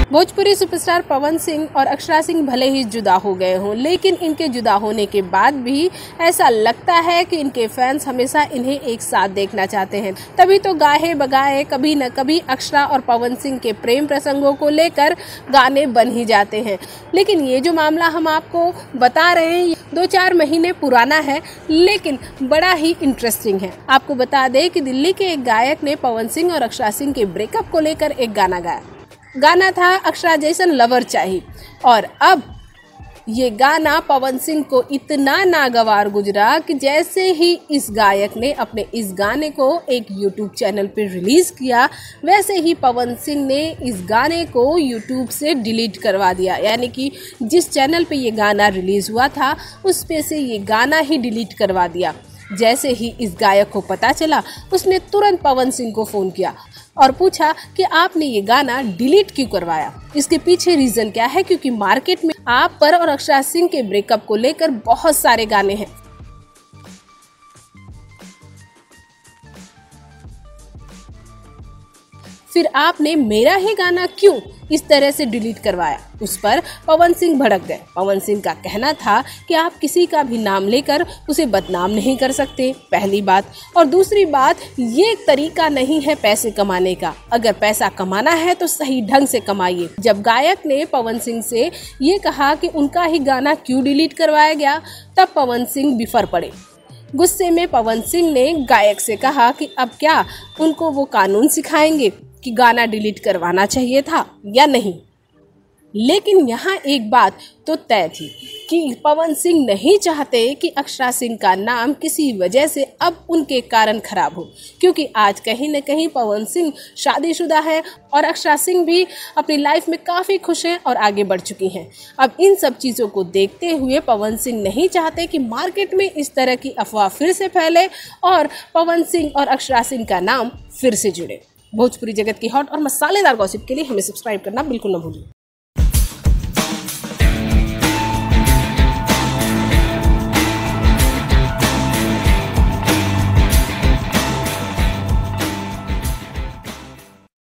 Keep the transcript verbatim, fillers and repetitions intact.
Bhojpuri superstar Pawan Singh और अक्षरा सिंह भले ही जुदा हो गए हों, लेकिन इनके जुदा होने के बाद भी ऐसा लगता है कि इनके फैंस हमेशा इन्हें एक साथ देखना चाहते हैं। तभी तो गाहे बगाए कभी न कभी अक्षरा और पवन सिंह के प्रेम प्रसंगों को लेकर गाने बन ही जाते हैं। लेकिन ये जो मामला हम आपको बता रहे हैं दो चार महीने पुराना है, लेकिन बड़ा ही इंटरेस्टिंग है। आपको बता दें कि दिल्ली के एक गायक ने पवन सिंह और अक्षरा सिंह के ब्रेकअप को लेकर एक गाना गाया। गाना था अक्षरा जैसन लवर चाहिए, और अब ये गाना पवन सिंह को इतना नागवार गुजरा कि जैसे ही इस गायक ने अपने इस गाने को एक यूट्यूब चैनल पर रिलीज किया, वैसे ही पवन सिंह ने इस गाने को यूट्यूब से डिलीट करवा दिया। यानी कि जिस चैनल पे ये गाना रिलीज हुआ था उस पे से ये गाना ही डिलीट करवा दिया। जैसे ही इस गायक को पता चला, उसने तुरंत पवन सिंह को फ़ोन किया और पूछा कि आपने ये गाना डिलीट क्यों करवाया, इसके पीछे रीज़न क्या है, क्योंकि मार्केट में आप पर और अक्षरा सिंह के ब्रेकअप को लेकर बहुत सारे गाने हैं। फिर आपने मेरा ही गाना क्यों इस तरह से डिलीट करवाया। उस पर पवन सिंह भड़क गए। पवन सिंह का कहना था कि आप किसी का भी नाम लेकर उसे बदनाम नहीं कर सकते, पहली बात, और दूसरी बात, ये एक तरीका नहीं है पैसे कमाने का। अगर पैसा कमाना है तो सही ढंग से कमाइए। जब गायक ने पवन सिंह से ये कहा कि उनका ही गाना क्यों डिलीट करवाया गया, तब पवन सिंह बिफर पड़े। गुस्से में पवन सिंह ने गायक से कहा कि अब क्या उनको वो कानून सिखाएंगे कि गाना डिलीट करवाना चाहिए था या नहीं। लेकिन यहाँ एक बात तो तय थी कि पवन सिंह नहीं चाहते कि अक्षरा सिंह का नाम किसी वजह से अब उनके कारण खराब हो, क्योंकि आज कहीं न कहीं पवन सिंह शादीशुदा है और अक्षरा सिंह भी अपनी लाइफ में काफ़ी खुश हैं और आगे बढ़ चुकी हैं। अब इन सब चीज़ों को देखते हुए पवन सिंह नहीं चाहते कि मार्केट में इस तरह की अफवाह फिर से फैले और पवन सिंह और अक्षरा सिंह का नाम फिर से जुड़े। भोजपुरी जगत की हॉट और मसालेदार गॉसिप के लिए हमें सब्सक्राइब करना बिल्कुल न भूलिए।